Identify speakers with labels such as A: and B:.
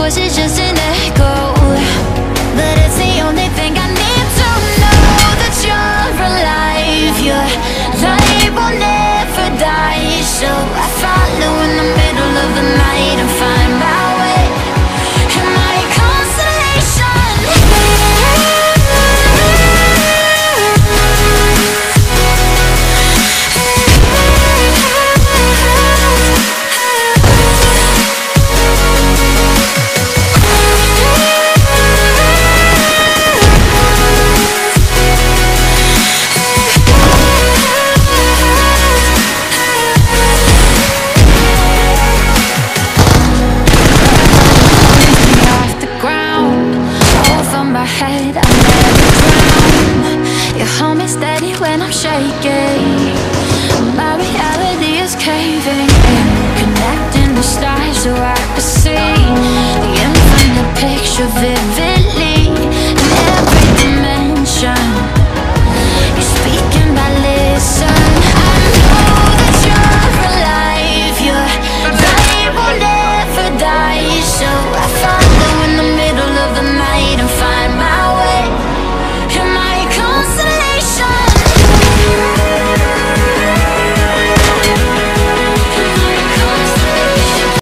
A: voice is just an echo, but it's the only thing I need to know, that you're alive. Your light will never die. So I follow in the middle of the night and find my way, and my constellation. When I'm shaking, my reality is caving in, connecting the stars so I can see the infinite picture vivid.